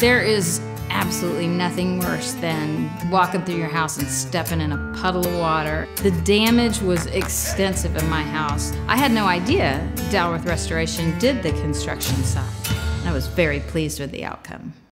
There is absolutely nothing worse than walking through your house and stepping in a puddle of water. The damage was extensive in my house. I had no idea Dalworth Restoration did the construction side. I was very pleased with the outcome.